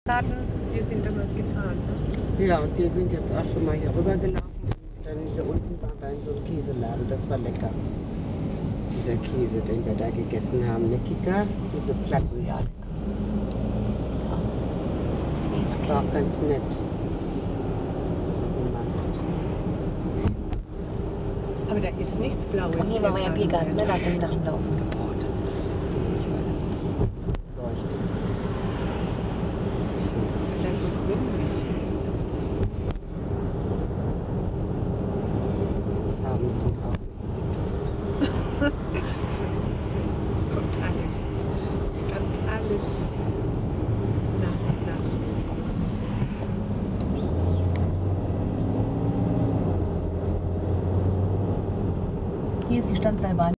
Starten. Wir sind damals gefahren, ne? Ja, und wir sind jetzt auch schon mal hier rüber gelaufen. Dann hier unten waren wir in so einem Käseladen. Das war lecker. Dieser Käse, den wir da gegessen haben. Ne, Kika? Diese Platten. Ja, Das war auch ganz nett. Aber da ist nichts Blaues. Und hier war ja Biergarten, ne, nach dem Laufen. Boah, das ist ziemlich, weil das nicht leuchtet ist. Weil das so grünlich ist. Farben sind auch nicht so toll. Es kommt alles. Kommt alles nach und nach. Hier ist die Standseilbahn.